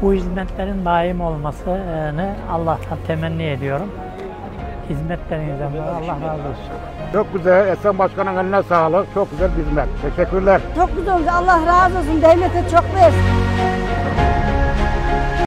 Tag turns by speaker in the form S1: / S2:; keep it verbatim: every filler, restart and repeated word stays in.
S1: bu hizmetlerin daim olmasını Allah'tan temenni ediyorum. Hizmetlerinizden Allah razı olsun.
S2: Çok güzel. Esen Başkan'ın eline sağlık. Çok güzel bir hizmet. Teşekkürler.
S3: Çok güzel oldu. Allah razı olsun. Devlete çok versin.